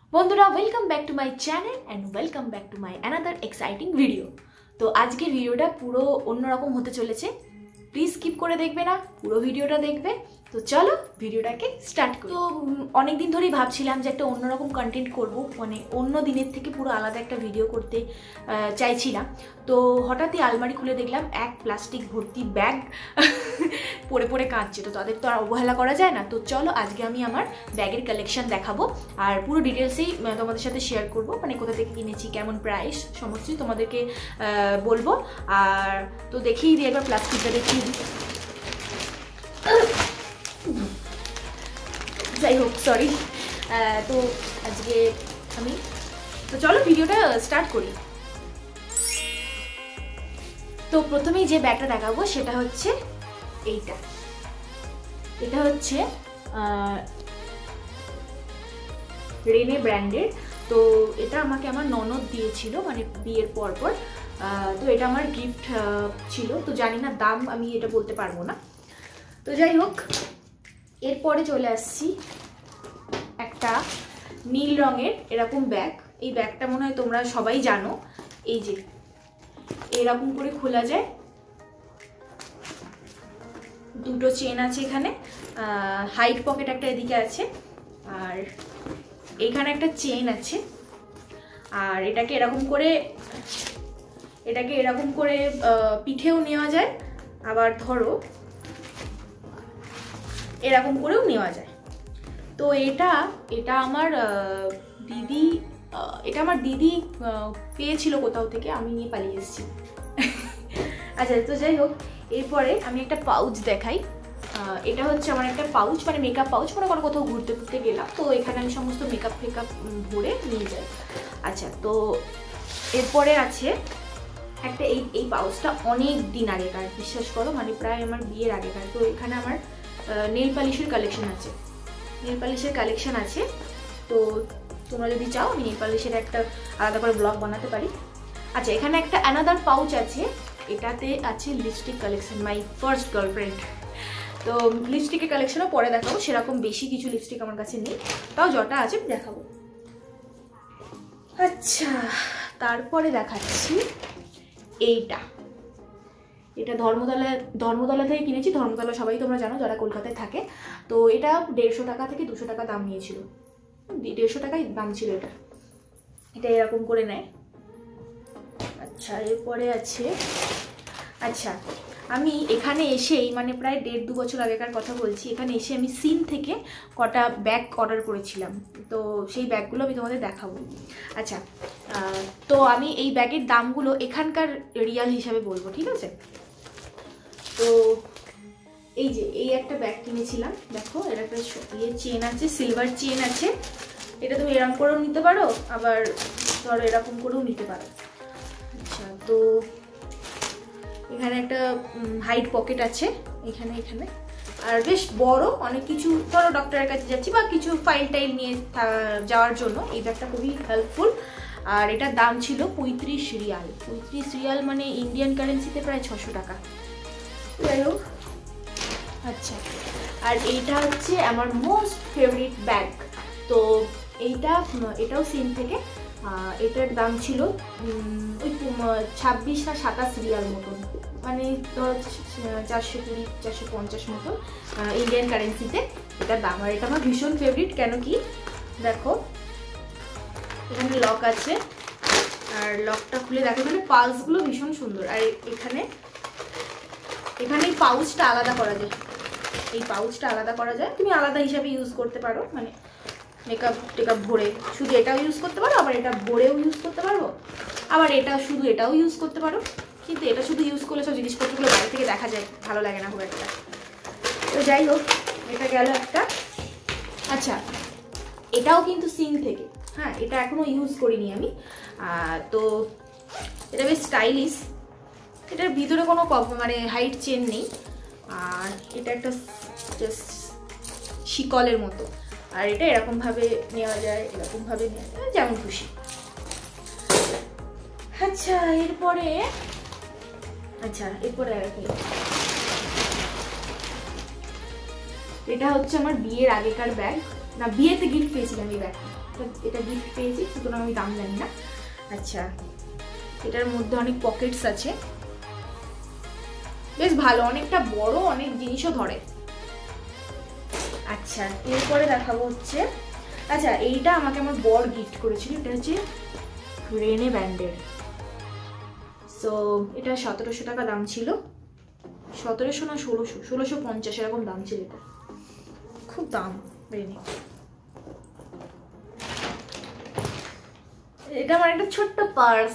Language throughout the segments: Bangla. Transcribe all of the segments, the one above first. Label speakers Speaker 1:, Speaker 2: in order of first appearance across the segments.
Speaker 1: বন্ধুরা welcome back to my channel and welcome back to my another exciting video. তো আজকের ভিডিওটা পুরো অন্যরকম হতে চলেছে, প্লিজ স্কিপ করে দেখবে না, পুরো ভিডিওটা দেখবে। তো চলো ভিডিওটাকে স্টার্ট করি। তো অনেকদিন ধরেই ভাবছিলাম যে একটা অন্যরকম কন্টেন্ট করব, মানে অন্য দিনের থেকে পুরো আলাদা একটা ভিডিও করতে চাইছিলাম। তো হঠাৎই আলমারি খুলে দেখলাম এক প্লাস্টিক ভর্তি ব্যাগ পরে পরে কাঁদছে, তো তাদের তো আর অবহেলা করা যায় না। তো চলো আজকে আমি আমার ব্যাগের কালেকশন দেখাবো আর পুরো ডিটেলসেই তোমাদের সাথে শেয়ার করব, মানে কোথা থেকে কিনেছি, কেমন প্রাইস, সমস্তই তোমাদেরকে বলবো। আর তো দেখিয়ে দিই একবার, প্লাস্টিকটা দেখিয়ে দিই। যাই হোক, সরি। তো আজকে তো চলো ভিডিওটা স্টার্ট করি। তো প্রথমেই যে ব্যাগটা দেখাবো সেটা হচ্ছে এটা হচ্ছে রেনে ব্র্যান্ডের। তো এটা আমাকে আমার ননদ দিয়েছিল, মানে বিয়ের পর। তো এটা আমার গিফট ছিল, তো জানি না দাম, আমি এটা বলতে পারবো না। তো যাই হোক, এরপরে চলে আসছি একটা নীল রঙের এরকম ব্যাগ। এই ব্যাগটা মনে হয় তোমরা সবাই জানো। এই যে এরকম করে খোলা যায়, দুটো চেন আছে এখানে, হাইট পকেট একটা এদিকে আছে, আর এখানে একটা চেন আছে। আর এটাকে এরকম করে পিঠেও নেওয়া যায়, আবার ধরো এরকম করেও নেওয়া যায়। তো এটা আমার দিদি পেয়েছিল কোথাও থেকে, আমি নিয়ে পালিয়ে এসেছি। আচ্ছা, তো যাই হোক, এরপরে আমি একটা পাউচ দেখাই। এটা হচ্ছে আমার একটা পাউচ, মানে মেকআপ পাউচ, মনে করো কোথাও ঘুরতে ঘুরতে গেলাম, তো এখানে আমি সমস্ত মেকআপ ভরে নিয়ে যাই। আচ্ছা, তো এরপরে আছে একটা এই পাউচটা অনেক দিন আগেকার, বিশ্বাস করো, মানে প্রায় আমার বিয়ের আগেকার। তো এখানে আমার নেল পালিশের কালেকশন আছে। তো তোমরা যদি চাও আমি নেল পালিশের একটা আলাদা করে ব্লগ বানাতে পারি। আচ্ছা, এখানে একটা অ্যানাদার পাউচ আছে, এটাতে আছে lipstick collection, my first girlfriend. তো লিপস্টিকের কালেকশনও পরে দেখাবো, সেরকম বেশি কিছু লিপস্টিক আমার কাছে নেই, তাও যটা আছে দেখাবো। আচ্ছা, তারপরে দেখাচ্ছি এটা ধর্মতলা থেকে কিনেছি। ধর্মতলা সবাই তোমরা জানো যারা কলকাতায় থাকে। তো এটা 150 টাকা থেকে 200 টাকা দাম নিয়েছিল, 150 টাকাই দাম ছিল এটা এরকম করে নেয়। আচ্ছা, এরপরে আছে, আচ্ছা আমি এখানে এসেই, মানে প্রায় 1.5-2 বছর আগেকার কথা বলছি, এখানে এসে আমি সিন থেকে কটা ব্যাগ অর্ডার করেছিলাম, তো সেই ব্যাগগুলো আমি তোমাদের দেখাবো। আচ্ছা, তো আমি এই ব্যাগের দামগুলো এখানকার রিয়াল হিসাবে বলবো, ঠিক আছে? তো এই একটা ব্যাগ কিনেছিলাম, দেখো এর একটা চেন আছে, সিলভার চেন আছে। এটা তুমি এরকম করেও নিতে পারো, আবার ধরো এরকম করেও নিতে পারো। আচ্ছা, তো এখানে একটা হাইট পকেট আছে এখানে, আর বেশ বড়, অনেক কিছু, ধরো ডক্টরের কাছে যাচ্ছি বা কিছু ফাইল টাইল নিয়ে যাওয়ার জন্য এই ব্যাগটা খুবই হেল্পফুল। আর এটার দাম ছিল 35 রিয়াল, মানে ইন্ডিয়ান কারেন্সিতে প্রায় 600 টাকা। যাই হোক, আচ্ছা, আর এইটা হচ্ছে আমার মোস্ট ফেভারিট ব্যাগ। তো এটাও সিন থেকে, এটার দাম ছিল ওই 26 না 27 রিয়াল মতন, মানে ধরো 420-450 মতন ইন্ডিয়ান কারেন্সিতে এটার দাম। আর এটা আমার ভীষণ ফেভারিট, কেন কি দেখো এখানে লক আছে, আর লকটা খুলে দেখো এখানে পালসগুলো ভীষণ সুন্দর। আর এখানে এই পাউচটা আলাদা করা যায়, তুমি আলাদা হিসাবে ইউজ করতে পারো, মানে মেকআপ ভরে শুধু এটাও ইউজ করতে পারো, আবার এটা ভরেও ইউজ করতে পারবো, আবার এটাও ইউজ করতে পারো। কিন্তু এটা শুধু ইউজ করলে সব জিনিসপত্রগুলো বাইরে থেকে দেখা যায়, ভালো লাগে না খুব একটা। তো যাই হোক, এটা গেল একটা। আচ্ছা, এটাও কিন্তু সিন থেকে, হ্যাঁ, এটা এখনো ইউজ করিনি আমি। তো এটা বেশ স্টাইলিশ, এটার ভিতরে কোনো মানে হাইট চেন নেই, আর এটা একটা জাস্ট শিকলের মতো। আর এটা এরকমভাবে নেওয়া যায়, এরকমভাবে নেওয়া যায়, যেমন খুশি। আচ্ছা, এরপরে এটা হচ্ছে আমার বিয়ের আগেকার ব্যাগ, না বিয়েতে গিফট পেয়েছিলাম এই ব্যাগটা। এটা গিফট পেয়েছি, সুতরাং আমি দাম জানি না। আচ্ছা, এটার মধ্যে অনেক পকেটস আছে, বেশ ভালো, অনেকটা বড়, অনেক জিনিসও ধরে। আচ্ছা, এরপরে দেখাবো হচ্ছে, আচ্ছা এইটা আমাকে আমার বর গিফট করেছিল, এটা হচ্ছে রেনে ব্র্যান্ডের। সো এটা 1700 টাকা দাম ছিল, 1700 না 1600, 1650 এরকম দাম ছিল। এটা খুব দাম রেনে। এটা আমার একটা ছোট্ট পার্স।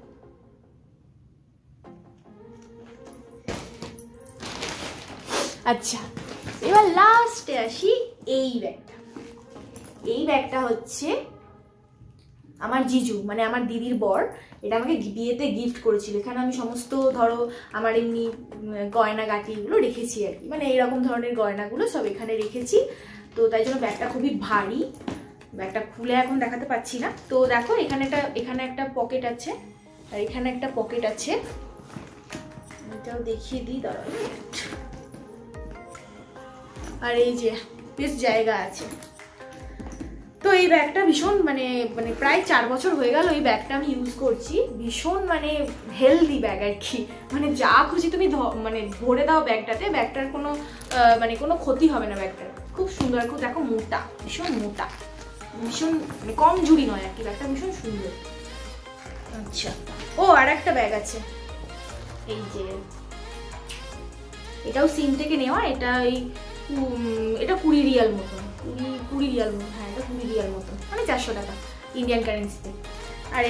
Speaker 1: আচ্ছা, এবার লাস্টে আসি এই ব্যাগটা। এই ব্যাগটা হচ্ছে আমার জিজু, মানে আমার দিদির বর, এটা আমাকে বিয়েতে গিফট করেছিল। এখানে আমি সমস্ত ধরো আমার এমনি গয়নাগাটিগুলো রেখেছি আর কি, মানে এইরকম ধরনের গয়নাগুলো সব এখানে রেখেছি। তো তাই জন্য ব্যাগটা খুবই ভারী, ব্যাগটা খুলে এখন দেখাতে পাচ্ছি না। তো দেখো এখানে একটা পকেট আছে, আর এখানে একটা পকেট আছে, এটাও দেখিয়ে দিই, দাঁড়াও। আর এই যে বেশ জায়গা আছে। তো এই ব্যাগটা ভীষণ মানে প্রায় 4 বছর হয়ে গেল এই ব্যাগটা আমি ইউজ করছি। ভীষণ মানে হেলদি ব্যাগ আর কি, মানে যা খুশি তুমি মানে ভরে দাও ব্যাগটাতে, ব্যাগটার কোনো ক্ষতি হবে না ব্যাগটার। খুব সুন্দর, খুব দেখো মোটা, ভীষণ মোটা, ভীষণ মানে কম ঝুড়ি নয় আর কি, ব্যাগটা ভীষণ সুন্দর। আচ্ছা, ও আর একটা ব্যাগ আছে, এই যে এটাও সিন থেকে নেওয়া। এটা এটা 20 রিয়াল মতন, 20 রিয়াল মতন, হ্যাঁ এটা 20 রিয়াল মতন, মানে 400 টাকা ইন্ডিয়ান কারেন্সিতে। আর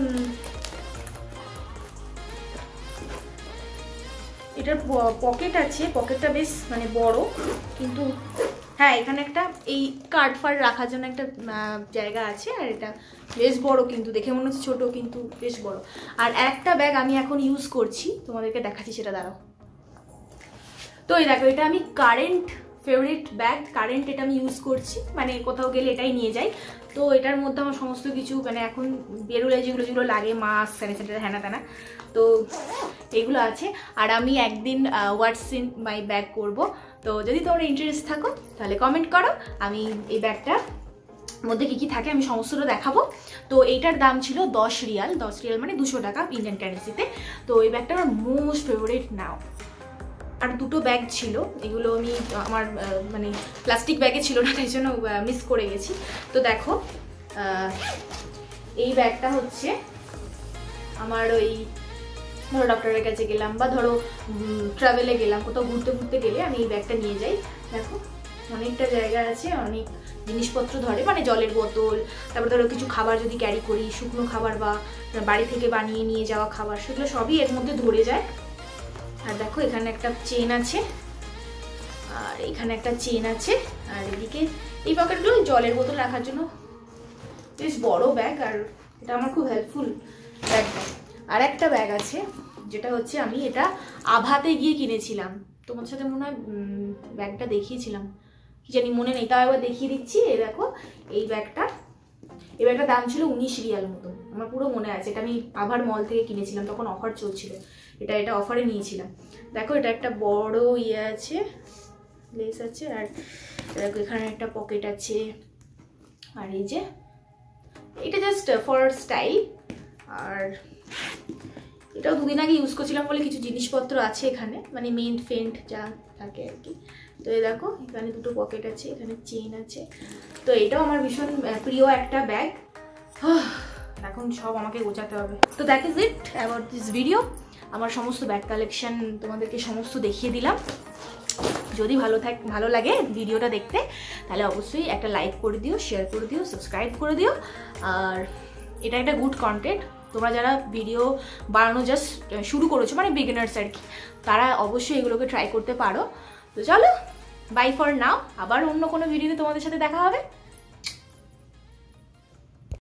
Speaker 1: এটার পকেট আছে, পকেটটা বেশ মানে বড়, কিন্তু হ্যাঁ এখানে একটা এই কার্ড ফার্ড রাখার জন্য একটা জায়গা আছে। আর এটা বেশ বড়, কিন্তু দেখে মনে হচ্ছে ছোট, কিন্তু বেশ বড়। আর একটা ব্যাগ আমি এখন ইউজ করছি, তোমাদেরকে দেখাচ্ছি, সেটা দাঁড়াও। তো এই দেখো, এটা আমি কারেন্ট ফেভারিট ব্যাগ, কারেন্ট এটা আমি ইউজ করছি, মানে কোথাও গেলে এটাই নিয়ে যাই। তো এটার মধ্যে আমার সমস্ত কিছু মানে এখন বেরোলে যেগুলো লাগে, মাস্ক, স্যানিটাইজার, হ্যানা তেনা, তো এগুলো আছে। আর আমি একদিন হোয়াটস ইন মাই ব্যাগ করব, তো যদি তোমরা ইন্টারেস্ট থাকো তাহলে কমেন্ট করো, আমি এই ব্যাগটার মধ্যে কি কি থাকে আমি সমস্তটা দেখাবো। তো এইটার দাম ছিল 10 রিয়াল, 10 রিয়াল মানে 200 টাকা ইন্ডিয়ান কারেন্সিতে। তো এই ব্যাগটা আমার মোস্ট ফেভারিট নাও। আর দুটো ব্যাগ ছিল, এগুলো আমি আমার মানে প্লাস্টিক ব্যাগে ছিল না, তাই জন্য মিস করে গেছি। তো দেখো, এই ব্যাগটা হচ্ছে আমার ওই ধরো ডক্টরের কাছে গেলাম, বা ধরো ট্রাভেলে গেলাম, কোথাও ঘুরতে গেলে আমি এই ব্যাগটা নিয়ে যাই। দেখো অনেকটা জায়গা আছে, অনেক জিনিসপত্র ধরে, মানে জলের বোতল, তারপর ধরো কিছু খাবার যদি ক্যারি করি, শুকনো খাবার বা বাড়ি থেকে বানিয়ে নিয়ে যাওয়া খাবার, সেগুলো সবই এর মধ্যে ধরে যায়। আর দেখো এখানে একটা চেন আছে, আর এখানে একটা চেন আছে, আর এদিকে এই পকেটগুলো জলের বোতল রাখার জন্য, বেশ বড় ব্যাগ, আর এটা আমার খুব হেল্পফুল ব্যাগটা। আর একটা ব্যাগ আছে, যেটা হচ্ছে আমি এটা আভাতে গিয়ে কিনেছিলাম, তোমার সাথে মনে হয় ব্যাগটা দেখিয়েছিলাম, কি জানি মনে নেই, তাও একবার দেখিয়ে দিচ্ছি। এই দেখো এই ব্যাগটার দাম ছিল 19 রিয়াল মতো, আমার পুরো মনে আছে। এটা আমি আভার মল থেকে কিনেছিলাম, তখন অফার চলছিল, এটা অফারে নিয়েছিলাম। দেখো এটা একটা বড় ইয়ে আছে, লেস আছে, আর দেখো এখানে একটা পকেট আছে। আর এই যে এটা জাস্ট ফর স্টাইল, আর এটাও 2 দিন আগে ইউজ করছিলাম বলে কিছু জিনিসপত্র আছে এখানে, মানে মেন্ট ফেন্ট যা থাকে আর কি। তো এই দেখো এখানে দুটো পকেট আছে, এখানে চেন আছে। তো এটাও আমার ভীষণ প্রিয় একটা ব্যাগ। এখন সব আমাকে গোছাতে হবে। তো that is it about this video. আমার সমস্ত ব্যাগ কালেকশন তোমাদেরকে সমস্ত দেখিয়ে দিলাম। যদি ভালো লাগে ভিডিওটা দেখতে, তাহলে অবশ্যই একটা লাইক করে দিও, শেয়ার করে দিও, সাবস্ক্রাইব করে দিও। আর এটা একটা গুড কন্টেন্ট, তোমরা যারা ভিডিও বানানো জাস্ট শুরু করেছো, মানে বিগিনার্স আর কি, তারা অবশ্যই এগুলোকে ট্রাই করতে পারো। তো চলো, বাই ফর নাও, আবার অন্য কোনো ভিডিওতে তোমাদের সাথে দেখা হবে।